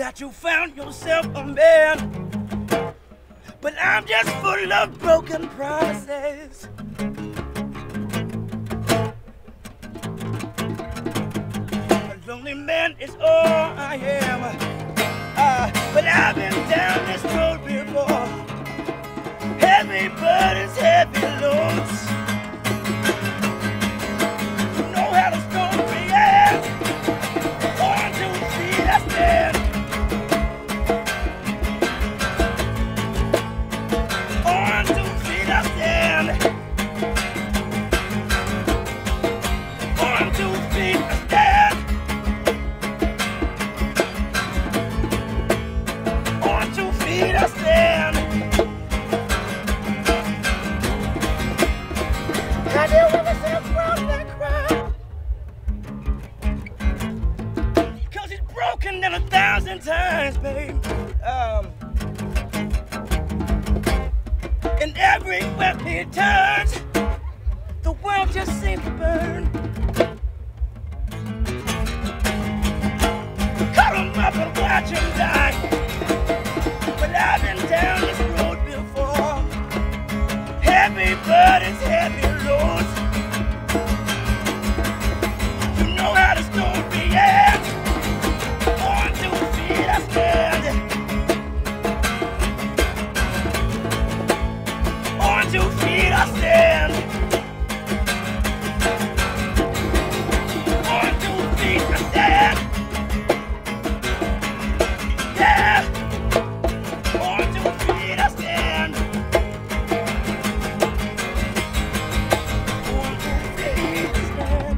that you found yourself a man, but I'm just full of broken promises. A lonely man is all I am, but I've been down this road before. Heavy burdens, heavy loads. You know how the story ends. 1, 2, 3, that's it. 1, 2, 3, that's it. 1, 2, 3, that's it. 1, 2, 3, that's it. Have you ever seen a crowd that cry? 'Cause it's broken down 1,000 times, babe. And everywhere he turns, the world just seems to burn. Cut him up and watch him die. But I've been down this road before. Heavy burdens, heavy loads. You know how the story ends. 1, 2, 3, that's good. 1, 2, 3, that's it. 1, 2, 3, that's it. Yeah. 1, 2, 3, that's it. 1, 2, 3, that's it.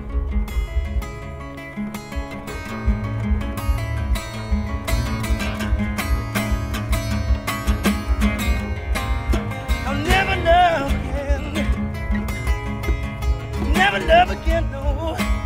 I'll never love again. Never love again, no.